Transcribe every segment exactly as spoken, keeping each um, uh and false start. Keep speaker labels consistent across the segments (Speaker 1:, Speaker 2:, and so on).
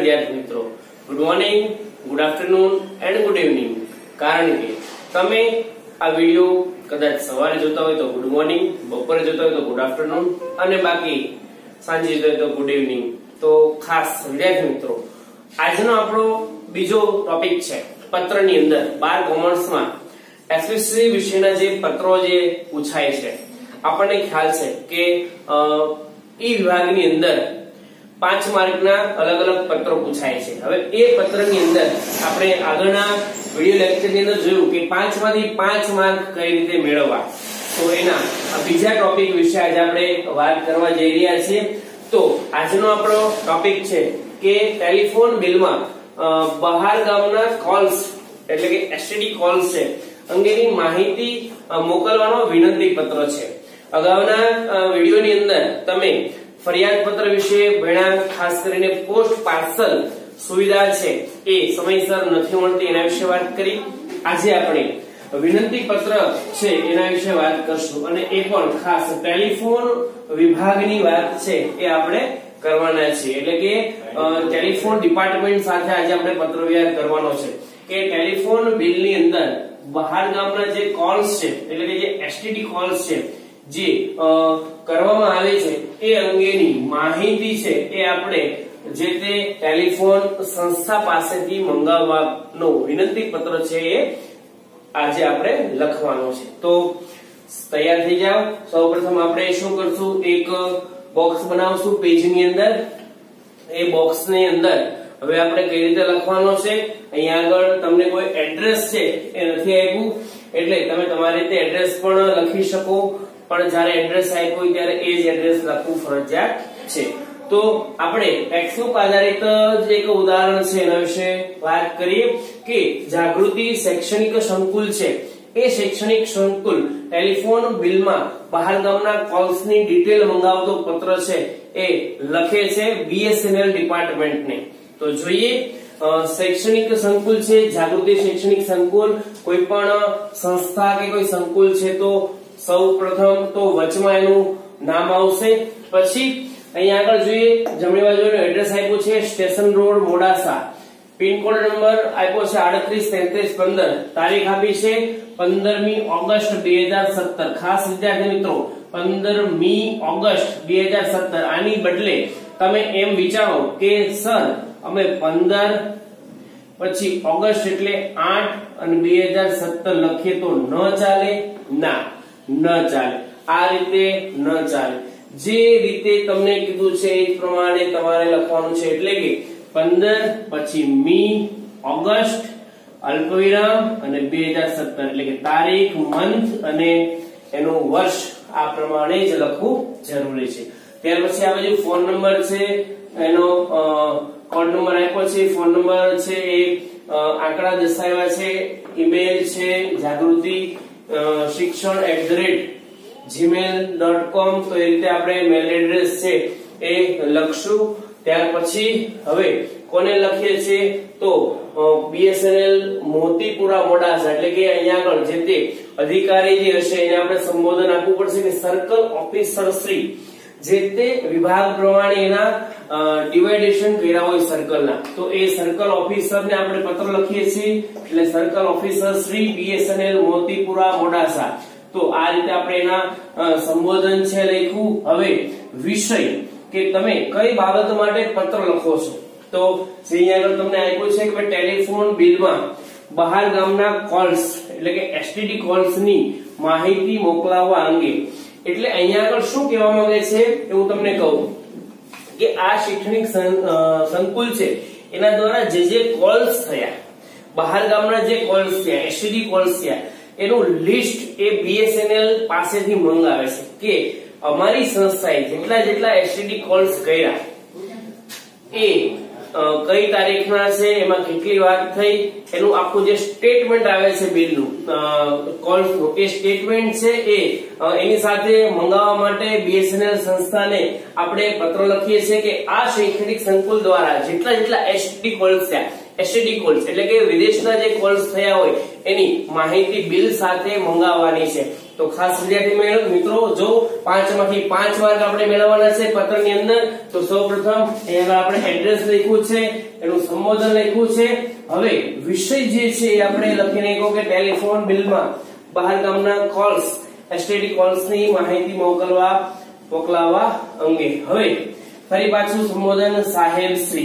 Speaker 1: વિદ્યાર્થી મિત્રો, good morning, good afternoon and good evening. કારણ કે તમે આ વિડિયો કદાચ સવારે જોતા હોય તો ગુડ મોર્નિંગ, બપોરે જોતા હોય તો ગુડ આફ્ટરનૂન અને બાકી સાંજે જોતા હોય તો ગુડ ઇવનિંગ. તો ખાસ વિદ્યાર્થી મિત્રો, આજનો આપણો બીજો ટોપિક છે પત્રની અંદર બાર કોમર્સમાં એસપીસીસી વિષયના જે પત્રો જે પૂછાય છે. આપણને ખ્યાલ છે કે ઈ વિભાગની અંદર પાંચ માર્કના અલગ અલગ પત્રો પૂછાય છે. હવે એ પત્રની અંદર આપણે આગળના વિડિયો લેક્ચરની અંદર જોયું કે પાંચ માંથી પાંચ માર્ક કઈ રીતે મેળવવા. તો એના બીજા ટોપિક વિશે આજે આપણે વાત કરવા જઈ રહ્યા છીએ. તો આજનો આપણો ટોપિક છે કે ટેલિફોન બિલમાં બહાર ગામના કોલ્સ એટલે કે એસટીડી કોલ્સ છે અંગેની માહિતી મોકલવાનો વિનંતી પત્ર છે. અગાઉના વિડિયોની અંદર તમે ફરિયાદ પત્ર વિશે ભણ્યા, ખાસ કરીને પોસ્ટ પાર્સલ સુવિધા છે એ સમયસર નથી મળતી એના વિશે વાત કરી. આજે આપણે વિનંતી પત્ર છે એના વિશે વાત કરશું અને એ પણ ખાસ ટેલિફોન વિભાગની વાત છે એ આપણે કરવાના છીએ. એટલે કે ટેલિફોન ડિપાર્ટમેન્ટ સાથે આજે આપણે પત્ર વ્યવહાર કરવાનો છે કે ટેલિફોન બિલની અંદર બહાર ગામના જે કોલ્સ છે એટલે કે જે એસટીડી કોલ્સ છે જે કરવામાં આવે છે એ અંગેની માહિતી છે એ આપણે જે તે ટેલિફોન સંસ્થા પાસેથી મંગાવવાનો વિનંતી પત્ર છે એ આજે આપણે લખવાનો છે. તો તૈયાર થઈ જાઓ. સૌપ્રથમ આપણે શું કરશું, એક બોક્સ બનાવશું પેજની અંદર. એ બોક્સની અંદર હવે આપણે કઈ રીતે લખવાનો છે, અહીંયા આગળ તમને કોઈ એડ્રેસ છે એ નથી આપ્યું એટલે તમે તમારી રીતે એડ્રેસ પણ લખી શકો, પણ જ્યારે એડ્રેસ આપ્યું હોય ત્યારે એ જ એડ્રેસ લખવું ફરજિયાત છે. તો આપણે ટેક્સ્ટબુક આધારિત જે એક ઉદાહરણ છે એના વિશે વાત કરીએ કે જાગૃતિ શૈક્ષણિક સંકુલ છે એ શૈક્ષણિક સંકુલ ટેલિફોન બિલમાં બહાર ગામના કોલ્સની ડિટેલ મંગાવતો પત્ર છે એ લખે છે બીએસએનએલ ડિપાર્ટમેન્ટને. તો જોઈએ શૈક્ષણિક સંકુલ છે જાગૃતિ શૈક્ષણિક સંકુલ, કોઈ પણ સંસ્થા કે કોઈ સંકુલ છે તો સૌ પ્રથમ તો વચમાં એનું નામ આવશે. પછી અહીંયા આગળ જોઈએ જમણી બાજુનું એડ્રેસ આપ્યું છે station road Modasa, pin code number આપ્યો છે આડત્રીસ તેત્રીસ પંદર, તારીખ આપી છે પંદરમી ઓગસ્ટ બે હજાર સત્તર. ખાસ વિદ્યાર્થી મિત્રો, પંદરમી ઓગસ્ટ બે હજાર સત્તર. આની બદલે તમે એમ વિચારો કે સર અમે પંદર પછી ઓગસ્ટ એટલે આઠ અને બે હજાર સત્તર લખીએ તો ન ચાલે? ના, ન ચાલે. આ રીતે ન ચાલે. જે રીતે તમને કીધું છે એ પ્રમાણે તમારે લખવાનું છે. એટલે કે પંદર પછી મી ઓગસ્ટ અલ્પવિરામ અને બે હજાર સત્તર એટલે કે તારીખ, મંથ અને એનું વર્ષ આ પ્રમાણે જ લખવું જરૂરી છે. ત્યાર પછી આ બાજુ ફોન નંબર છે, એનો કોડ નંબર આપ્યો છે, ફોન નંબર છે એ આંકડા દર્શાવ્યા છે, ઈમેલ છે Jagruti Shikshan at the rate Gmail dot com. તો એ રીતે આપણે મેલ એડ્રેસ છે એ લખશું. ત્યાર પછી હવે કોને લખીએ છીએ તો બીએસએનએલ મોતીપુરા મોડાસા એટલે કે અહીંયા આગળ જે તે અધિકારી જે હશે એને આપણે સંબોધન આપવું પડશે કે સર્કલ ઓફિસર શ્રી, જે તે વિભાગ પ્રમાણે એના ડિવાઇડેશન કર્યા હોય સર્કલના, તો એ સર્કલ ઓફિસરને આપણે પત્ર લખીએ છીએ એટલે circle officer Shri BSNL Motipura Modasa. તો આ રીતે આપણે એના સંબોધન છે લખ્યું. હવે વિષય કે તમે કઈ બાબત માટે પત્ર લખો છો તો અહીંયા આગળ તમને આપ્યું છે કે ટેલિફોન બિલમાં બહાર ગામના કોલ્સ એટલે કે એસટીડી કોલ્સની માહિતી મોકલાવવા અંગે. એટલે અહીંયા આગળ શું કહેવા માંગે છે એવું તમને કહું કે આ શૈક્ષણિક સંકુલ છે એના દ્વારા જે જે કોલ્સ થયા, બહાર ગામના જે કોલ્સ થયા, એસટીડી કોલ્સ થયા, એનું લિસ્ટ એ બીએસએનએલ પાસેથી મંગાવે છે કે અમારી સંસ્થાએ જેટલા જેટલા એસટીડી કોલ્સ કર્યા એ કઈ તારીખના છે, એમાં કેટલી વાત થઈ, એનું આખું જે સ્ટેટમેન્ટ આવે છે બિલનું કોલ્સનું, એ સ્ટેટમેન્ટ છે એ એની સાથે મંગાવવા માટે બીએસએનએલ સંસ્થાને આપણે પત્ર લખીએ છીએ કે આ શૈક્ષણિક સંકુલ દ્વારા જેટલા જેટલા એસટીડી કોલ્સ થયા, એસટીડી કોલ્સ એટલે કે વિદેશના જે કોલ્સ થયા હોય એની માહિતી બિલ સાથે મંગાવવાની છે. તો ખાસ વિદ્યાર્થી મિત્રો જો પાંચ માંથી પાંચ માર્ક આપણે મેળવવાના છે પત્રની અંદર, તો સૌપ્રથમ અહીંયા આપણે એડ્રેસ લખ્યું છે, એનું સંબોધન લખ્યું છે. હવે વિષય જે છે એ આપણે લખી નાખ્યો કે ટેલિફોન બિલમાં બહાર ગામના કોલ્સ એસટીડી કોલ્સની માહિતી મોકલવા મોકલાવવા અંગે. હવે ફરી પાછું સંબોધન સાહેબ શ્રી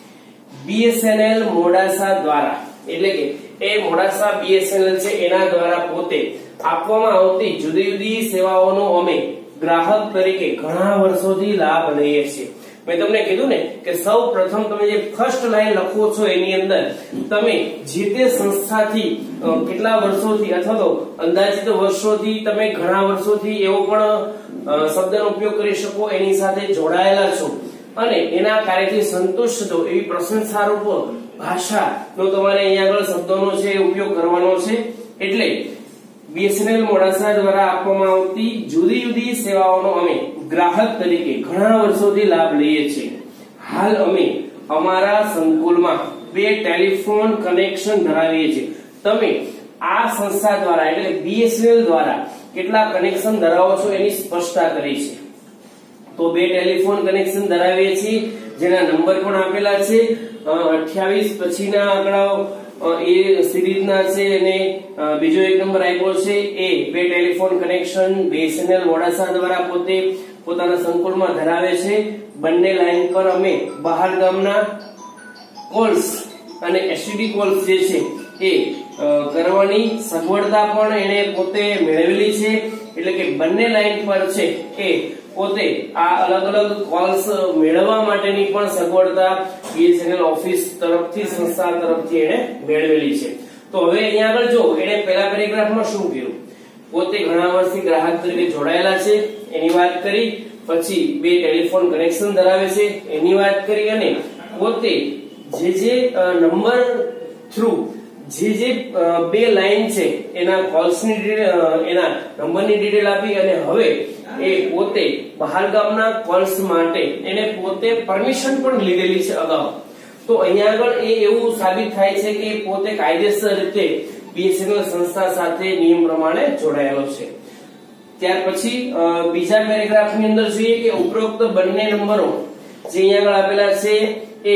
Speaker 1: બીએસએનએલ મોડાસા દ્વારા, એટલે કે એ મોડાસા બીએસએનએલ છે એના દ્વારા પોતે આપવામાં આવતી જુદી જુદી સેવાઓનો અમે ગ્રાહક તરીકે ઘણા વર્ષોથી લાભ લઈએ છીએ. મેં તમને કીધું ને કે સૌ પ્રથમ તમે જે ફર્સ્ટ લાઈન લખો છો એની અંદર તમે જે તે સંસ્થાથી કેટલા વર્ષોથી અથવા તો અંદાજિત વર્ષોથી તમે ઘણા વર્ષોથી એવો પણ શબ્દનો ઉપયોગ કરી શકો, એની સાથે જોડાયેલા છો અને એના કાર્યથી સંતુષ્ટ છો એવી પ્રશંસારૂપ ભાષાનો તમારે અહીંયા આગળ શબ્દોનો છે ઉપયોગ કરવાનો છે. એટલે બીએસએનએલ મોડાસા દ્વારા આપવામાં આવતી જુદી જુદી સેવાઓનો અમે ગ્રાહક તરીકે ઘણા વર્ષોથી લાભ લઈએ છીએ. હાલ અમે અમારા સંકુલમાં બે ટેલિફોન કનેક્શન ધરાવીએ છીએ. તમે આ સંસ્થા દ્વારા એટલે બીએસએનએલ દ્વારા કેટલા કનેક્શન ધરાવો છો એની સ્પષ્ટતા કરી છે. તો બે ટેલિફોન કનેક્શન ધરાવીએ છીએ જેના નંબર પણ આપેલા છે. અઠ્યાવીસ પછીના આંકડાઓ એ સિરીઝના છે અને બીજો એક નંબર આપ્યો છે એ બે ટેલિફોન કનેક્શન બીએસએનએલ મોડાસા દ્વારા પોતે પોતાના સંકુલમાં ધરાવે છે. બંને લાઈન પર અમે બહાર ગામના કોલ્સ અને એસટીડી કોલ્સ જે છે એ કરવાની સગવડતા પણ એને પોતે મેળવેલી છે. એટલે કે બંને લાઈન પર છે એ પોતે આ અલગ અલગ કોલ્સ મેળવવા માટેની પણ સગવડતા બીએસએનએલ ઓફિસ તરફથી સંસ્થા તરફથી એને મેળવેલી છે. તો હવે અહીંયા આગળ જો એને પહેલા પેરેગ્રાફમાં શું કર્યું, પોતે ઘણા વર્ષથી ગ્રાહક તરીકે જોડાયેલા છે એની વાત કરી, પછી બે ટેલિફોન કનેક્શન ધરાવે છે એની વાત કરી, અને પોતે જે જે નંબર થ્રુ જે જે બે લાઈન છે એના કોલ્સની એના નંબરની ડિટેલ આપી, અને હવે એ પોતે બહાર ગામના કોલ્સ માટે એને પોતે પરમિશન પણ લીધેલી છે અગાઉ. તો અહીંયા આગળ એ એવું સાબિત થાય છે કે પોતે કાયદેસર રીતે બીએસએનએલ સંસ્થા સાથે નિયમ પ્રમાણે જોડાયેલો છે. ત્યાર પછી બીજા પેરેગ્રાફની અંદર જોઈએ કે ઉપરોક્ત બંને નંબરો જે અહીંયા આગળ આપેલા છે એ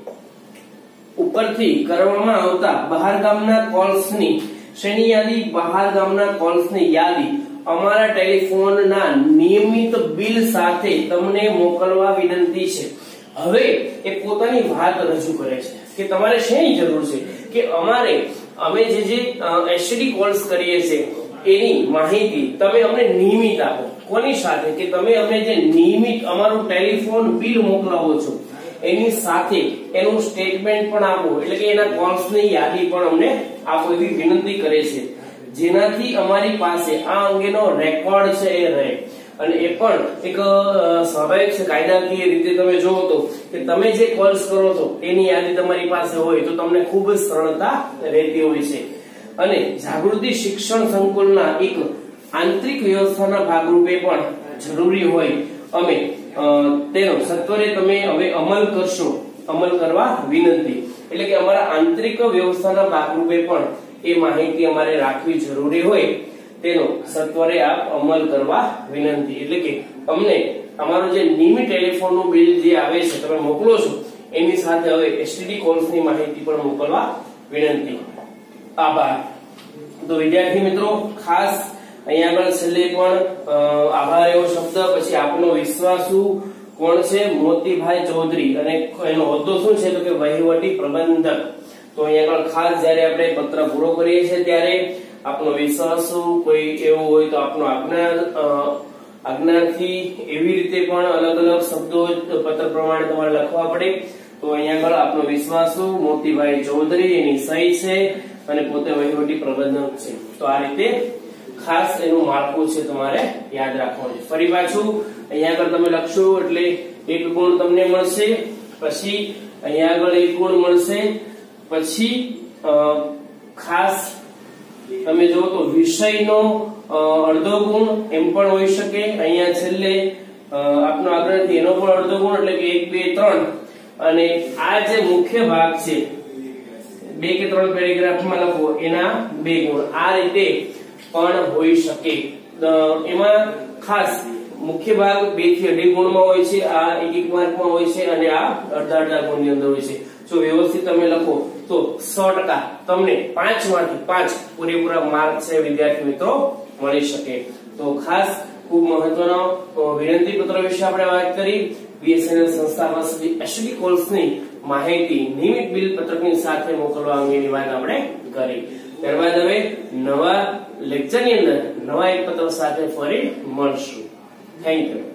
Speaker 1: ઉપરથી કરવામાં આવતા બહાર ગામના કોલ્સની શ્રેણી યાદી બહાર ગામના કોલ્સની યાદી અમારા ટેલિફોનના નિયમિત બિલ સાથે તમને મોકલવા વિનંતી છે. હવે એ પોતાની વાત રજૂ કરે છે કે તમારે શેની જરૂર છે કે અમારે અમે જે જે એસટીડી કોલ્સ કરીએ છીએ એની માહિતી તમે અમને નિયમિત આપો. કોની સાથે કે તમે અમને જે નિયમિત અમારું ટેલિફોન બિલ મોકલાવો છો એની સાથે એનું સ્ટેટમેન્ટ પણ આપો, એટલે કે એના કોલ્સની યાદી પણ અમને આપો એવી વિનંતી કરે છે, જેનાથી અમારી પાસે આ અંગેનો રેકોર્ડ છે એ રહે. અને એ પણ એક સ્વાભાવિક છે, કાયદાકીય રીતે તમે જોવો તો કે તમે જે કોલ્સ કરો છો એની યાદી તમારી પાસે હોય તો તમને ખૂબ જ સરળતા રહેતી હોય છે. અને જાગૃતિ શિક્ષણ સંકુલના એક આંતરિક વ્યવસ્થાના ભાગરૂપે પણ જરૂરી હોય અમે તેનો સત્વરે તમે હવે અમલ કરશો, અમલ કરવા વિનંતી. એટલે કે અમારા આંતરિક વ્યવસ્થાના ભાગરૂપે પણ એ માહિતી અમારે રાખવી જરૂરી હોય તેનો સત્વરે આપ અમલ કરવા વિનંતી. એટલે કે અમને અમારું જે નિયમિત ટેલિફોનનું બિલ જે આવે છે તમે મોકલો છો એની સાથે હવે એસટીડી કોલ્સની માહિતી પણ મોકલવા વિનંતી. આભાર. તો વિદ્યાર્થી મિત્રો ખાસ અહીંયા આગળ છેલ્લે પણ આભાર એવો શબ્દ, પછી આપનો વિશ્વાસુ કોણ છે મોતીભાઈ ચૌધરી અને એનો હોદ્દો શું છે તો કે વહીવટી પ્રબંધક. તો અહીંયા આગળ ખાસ જયારે આપણે પત્ર પૂરો કરીએ છીએ ત્યારે આપનો વિશ્વાસુ કોઈ એવું હોય તો આપનો આજ્ઞા આજ્ઞાથી એવી રીતે પણ અલગ અલગ શબ્દો પત્ર પ્રમાણે તમારે લખવા પડે. તો અહીંયા આગળ આપનો વિશ્વાસુ મોતીભાઈ ચૌધરી એની સહી છે અને પોતે વહીવટી પ્રબંધક છે. તો આ રીતે ખાસ એનું માળખું છે તમારે યાદ રાખવાનું છે. ફરી પાછું અહીંયા આગળ તમે લખશો એટલે એક ગુણ તમને મળશે, પછી અહીંયા આગળ એક ગુણ મળશે, પછી ખાસ તમે જો તો વિષયનો અડધો ગુણ એમ પણ હોઈ શકે. અહીંયા છેલ્લે આપનો આગ્રહથી એનો પણ અડધો ગુણ, એટલે કે એક બે ત્રણ. અને આ જે મુખ્ય ભાગ છે બે કે ત્રણ પેરેગ્રાફમાં લખો એના બે ગુણ. આ રીતે પણ હોઈ શકે. એમાં ખાસ મુખ્ય ભાગ બે થી અઢી ગુણમાં હોય છે, આ એક એક માર્કમાં હોય છે અને આ અડધા અડધા ગુણની અંદર હોય છે. જો વ્યવસ્થિત તમે લખો તો સો ટકા તમને પાંચ માંથી પાંચ પૂરેપૂરા માર્ક છે વિદ્યાર્થી મિત્રો મળી શકે. તો ખાસ ખૂબ મહત્વનો વિનંતી પત્ર વિશે આપણે વાત કરી. બીએસએનએલ સંસ્થા પાસેથી એસટીડી કોર્સની માહિતી નિયમિત બિલ પત્રકની સાથે મોકલવા અંગેની વાત આપણે કરી. ત્યારબાદ હવે નવા લેક્ચરની અંદર નવા એક પત્ર સાથે ફરી મળશું. Thank you.